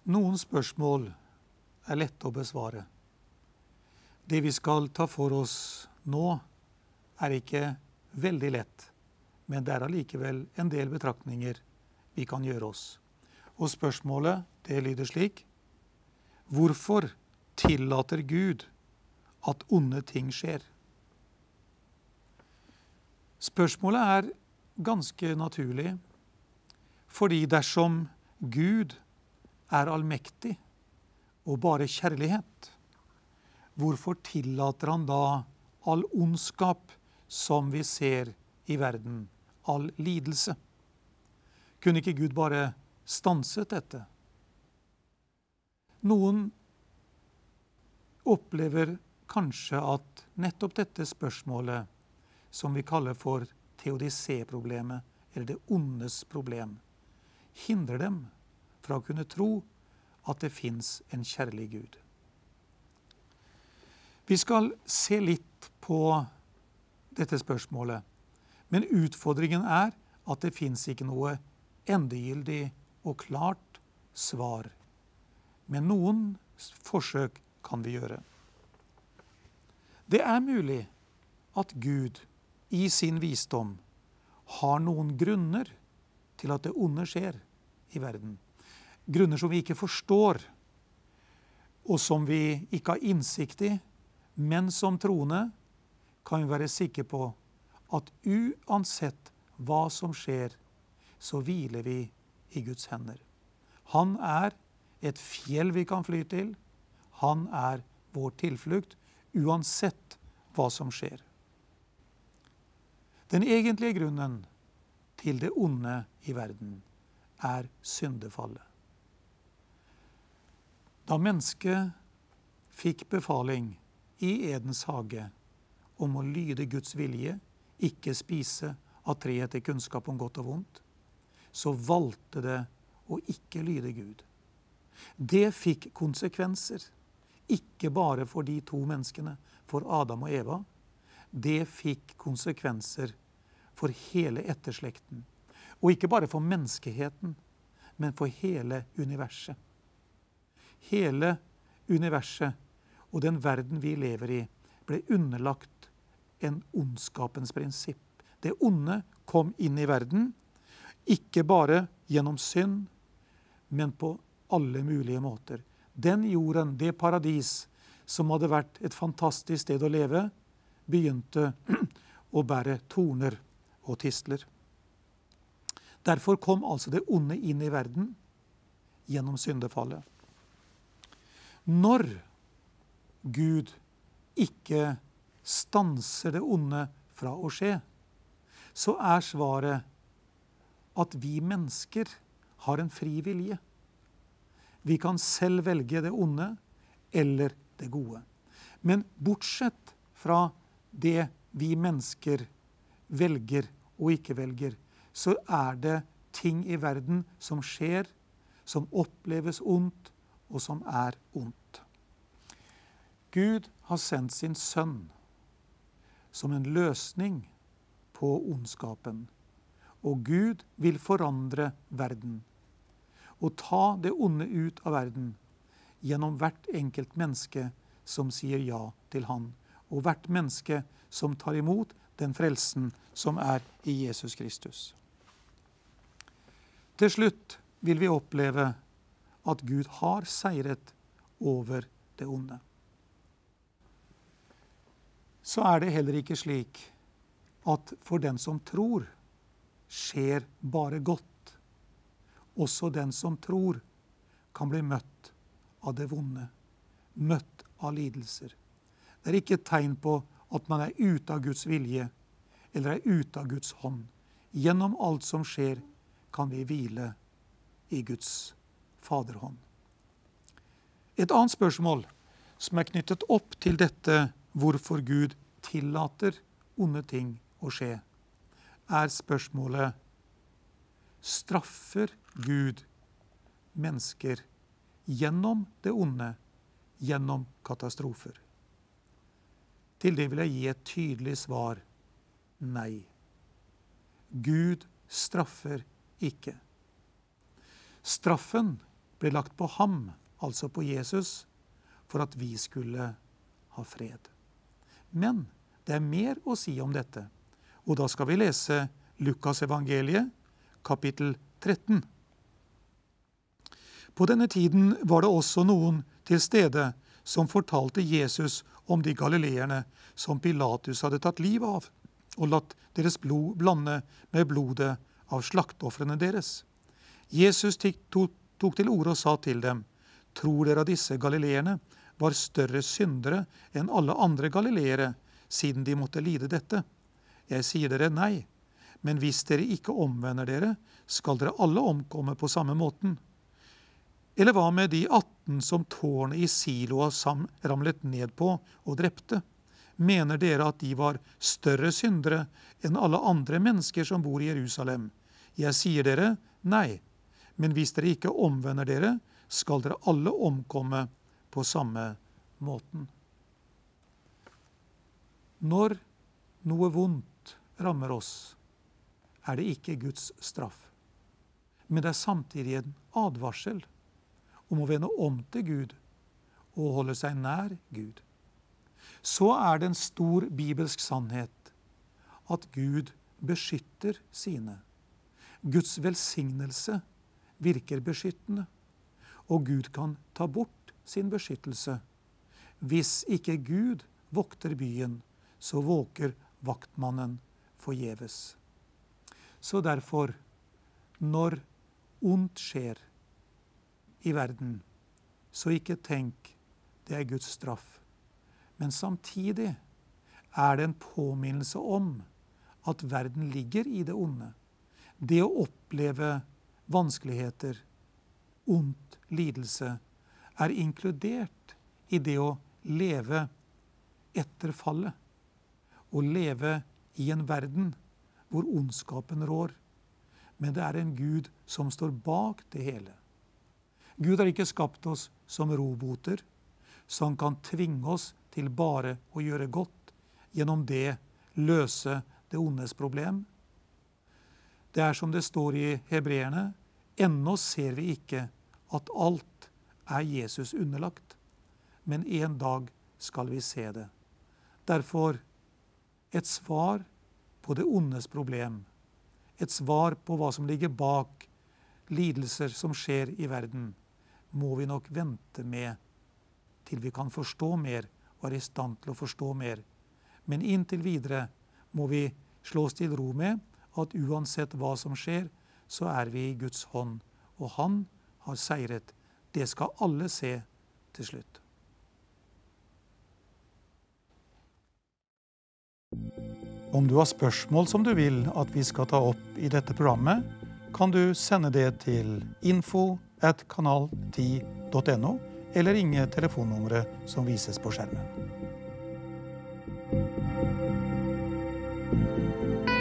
Noen spørsmål er lette å besvare. Det vi skal ta for oss nå, er ikke veldig lett, men det er allikevel en del betraktninger vi kan gjøre oss. Og spørsmålet, det lyder slik: hvorfor tillater Gud at onde ting skjer? Spørsmålet er ganske naturlig, fordi dersom Gud er allmektig og bare kjærlighet, hvorfor tillater han da all ondskap som vi ser i verden, all lidelse? Kunne ikke Gud bare stanset dette? Noen opplever kanskje at nettopp dette spørsmålet, som vi kaller for teodicé-problemet, eller det ondes problem, hindrer dem fra å kunne tro at det finnes en kjærlig Gud. Vi skal se litt på dette spørsmålet, men utfordringen er at det finnes ikke noe endegyldig og klart svar. Men noen forsøk kan vi gjøre. Det er mulig at Gud i sin visdom har noen grunner til at det onde skjer i verden. Grunner som vi ikke forstår, og som vi ikke har innsikt i, men som troende kan vi være sikre på at uansett hva som skjer, så hviler vi i Guds hender. Han er et fjell vi kan fly til. Han er vår tilflukt, uansett hva som skjer. Den egentlige grunnen til det onde i verden er syndefallet. Da mennesket fikk befaling i Edens hage om å lyde Guds vilje, ikke spise av treet til kunnskap om godt og vondt, så valgte det å ikke lyde Gud. Det fikk konsekvenser, ikke bare for de to menneskene, for Adam og Eva. Det fikk konsekvenser for hele etterslekten. Og ikke bare for menneskeheten, men for hele universet. Hele universet og den verden vi lever i ble underlagt en ondskapens prinsipp. Det onde kom inn i verden, ikke bare gjennom synd, men på alle mulige måter. Den jorden, det paradis, som hadde vært et fantastisk sted å leve, begynte å bære torner og tistler. Derfor kom altså det onde inn i verden gjennom syndefallet. Når Gud ikke stanser det onde fra å skje, så er svaret at vi mennesker har en fri vilje. Vi kan selv velge det onde eller det gode. Men bortsett fra det vi mennesker velger og ikke velger, så er det ting i verden som skjer, som oppleves ondt, og som er ondt. Gud har sendt sin sønn som en løsning på ondskapen. Og Gud vil forandre verden og ta det onde ut av verden gjennom hvert enkelt menneske som sier ja til han, og hvert menneske som tar imot den frelsen som er i Jesus Kristus. Til slutt vil vi oppleve at Gud har seiret over det onde. Så er det heller ikke slik at for den som tror, skjer bare godt. Også den som tror kan bli møtt av det vonde, møtt av lidelser. Det er ikke et tegn på at man er ute av Guds vilje, eller er ute av Guds hånd. Gjennom alt som skjer, kan vi hvile i Guds faderhånd. Et annet spørsmål som er knyttet opp til dette hvorfor Gud tillater onde ting å skje, er spørsmålet: straffer Gud mennesker gjennom det onde, gjennom katastrofer? Til det vil jeg gi et tydelig svar: nei. Gud straffer ikke. Straffen ble lagt på ham, altså på Jesus, for at vi skulle ha fred. Men det er mer å si om dette, og da skal vi lese Lukas evangeliet, kapittel 13. På denne tiden var det også noen til stede som fortalte Jesus om de galileerne som Pilatus hadde tatt livet av, og latt deres blod blande med blodet av slakteofrene deres. Jesus tok til orde og sa til dem, tror dere at disse galileerne var større syndere enn alle andre galileere, siden de måtte lide dette? Jeg sier dere nei, men hvis dere ikke omvender dere, skal dere alle omkomme på samme måten. Eller hva med de 18 som tårnet i Siloa ramlet ned på og drepte? Mener dere at de var større syndere enn alle andre mennesker som bor i Jerusalem? Jeg sier dere nei, men hvis dere ikke omvender dere, skal dere alle omkomme på samme måten. Når noe vondt rammer oss, er det ikke Guds straff, men det er samtidig en advarsel om å vende om til Gud og holde seg nær Gud. Så er det en stor bibelsk sannhet at Gud beskytter sine. Guds velsignelse virker beskyttende, og Gud kan ta bort sin beskyttelse. Hvis ikke Gud vokter byen, så våker vaktmannen forgjeves. Så derfor, når ondt skjer i verden, så ikke tenk det er Guds straff. Men samtidig er det en påminnelse om at verden ligger i det onde. Det å oppleve vanskeligheter, ondt, lidelse, er inkludert i det å leve etter fallet. Å leve i en verden hvor ondskapen rår. Men det er en Gud som står bak det hele. Gud har ikke skapt oss som roboter, som kan tvinge oss til bare å gjøre godt, gjennom det løse det ondes problem. Det er som det står i Hebreerne, ennå ser vi ikke at alt er Jesus underlagt, men en dag skal vi se det. Derfor et svar på det ondes problem, et svar på hva som ligger bak lidelser som skjer i verden, må vi nok vente med til vi kan forstå mer og er i stand til å forstå mer. Men inntil videre må vi slå oss til ro med at uansett hva som skjer, så er vi i Guds hånd, og han har seiret. Det skal alle se til slutt. Om du har spørsmål som du vil at vi skal ta opp i dette programmet, kan du sende det til info@kanal10.no, eller ringe telefonnummeret som vises på skjermen.